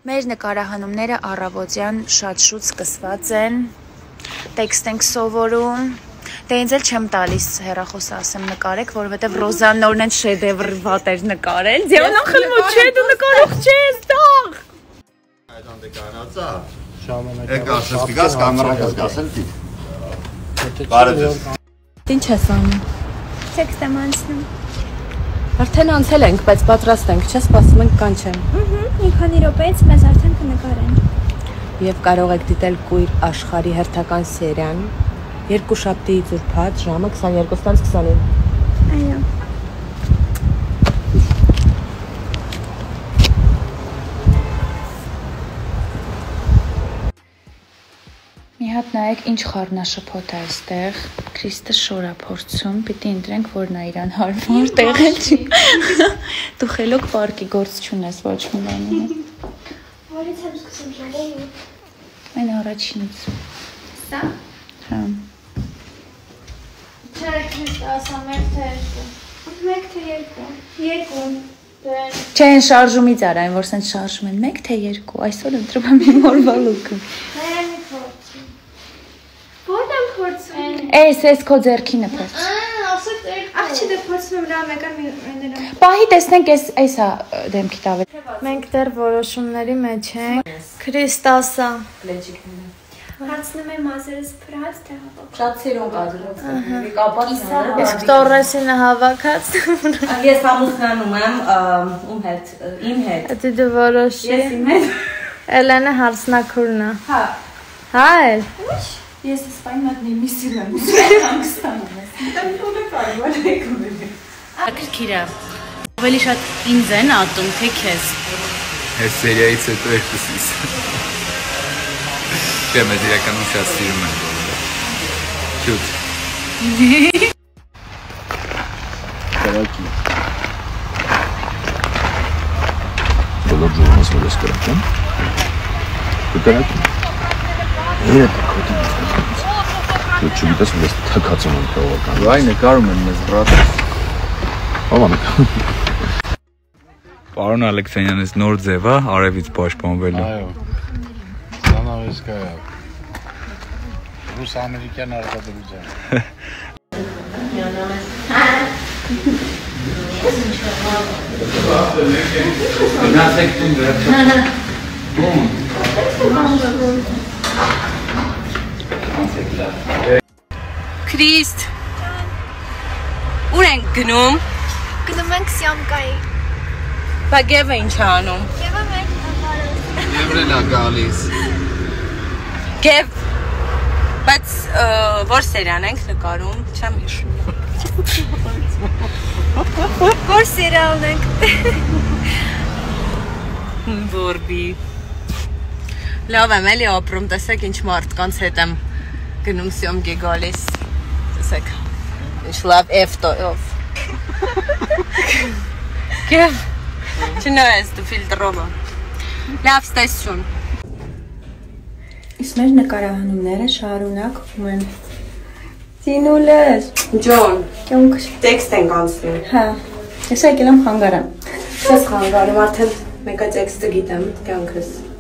Մեր նկարահանումները առավոտյան շատ շուտ սկսված են, տեքստ ենք սովորում, դե ինձ էլ չեմ տալիս հեռախոսը ասեմ նկարեք, որովհետև Ռոզան նորն են շեդևր վատ էր նկարել, Դիանան խլմոտ չէ, դու նկարող չես, տաղ։ Այդ անդեկարանացա, եկ ասես կգաս, կամերակաս գասել դիտ։ Բարև ես։ Ինչ ես անում։ Տեքստ եմ անցնում։ Արդեն անցել ենք, բայց պատրաստ ենք, չէ՞, սպասում ենք կանչեն։ Մի քանի րոպեից մեզ արդեն կնկարեն։ Եվ կարող եք դիտել Կույր Աշխարհի հերթական սերիան, երկուշաբթիից ուրբաթ ժամը 22:29։ Այո։ Մի հատ նայեք ինչ խառնաշփոթ է այստեղ, Քրիստը շոր է փորձում, պիտի ընտրենք, որ նա իրան հարմար տեղել չի։ Դու խելոք պարկի գործ չունես ոչ մի բանի։ Որից եմ սկսում ժողովը։ Այն առաջինից։ Սա։ Հա։ Չէ, Քրիստը ասա մեկ թե երկու։ Մեկ թե երկու։ Երկու։ Չէ, այն շարժումից արա, այն որ սենց շարժում են, մեկ թե երկու, այսօր ընտրում եմ իմ օրվա լուկը։ Ո՞րն եմ փորձում։ Էս քո ձեռքինը փորձ։ Ասած աղջի դե փորձում եմ լավ եկան մեներում։ Պահի տեսնենք էսա դեմքի տավը։ Մենք դեռ որոշումների մեջ ենք։ Քրիստասա։ Հարցնում եմ մազերս փրած թե հավաք։ Շատ սիրուն կադրով։ Կապած է։ Իսկ Տորրեսինը հավաքած։ Ես ամուսնանում եմ իմ հետ։ Դե դու որոշի։ Ես իմ հետ։ Էլենը հարցնակուրն է։ Հա։ Հա էլ։ Ես սպայն մատնի մի սիրում եմ։ Հանգստանում ես։ Դա մի օր կարողանալ եք ունենալ։ Ակրքիրա։ Ավելի շատ ինձ են ատում, թե քեզ։ Այս սերիայից հետո երկուսիս։ Չէ, մեզ իրականում շատ սիրում են։ Շուտ։ Կարակի։ Բոլոր ժողովրդից որ ես կրակեմ։ Կկրակի։ Հետ կոդի։ Դու չգիտես որ ես թակածում եմ բավական։ Այ նկարում են մեզ բրատ։ Բավական։ Պարոն Ալեքսանյան, այս նոր ձև է արևից պաշտպանվելու։ Այո։ Զանավեսկայա։ Ռուս-ամերիկյան արտադրության։ Գնացեք տուն վերջը։ Քրիստ։ Ուր ենք գնում։ Գնում ենք Սյամկայի։ Բա Գևը ինչ է անում։ Եվա մեկ Եվրելա գալիս։ Գև։ Բայց որ սերիան ենք նկարում, չեմ հիշում։ որ սերիալն ենք։ Որբի։ Լավ եմ էլի ապրում, տեսեք ինչ մարդկանց հետ եմ գնում սյոմքի գալիս։ Տեսեք։ Ինչ լավ էֆտոյով։ Գև։ Չնայես դու ֆիլտրովը։ Լավ ստեսություն։ Իսկ մեր նկարահանումները շարունակվում են։ Ծինուլես։ Ջոն։ Կյանք։ Տեքստ ենք անցնում։ Հա։ Ես եկել եմ խանգարան։ Չես խանգարում, արդեն մեկը տեքստը գիտեմ, կյանքս։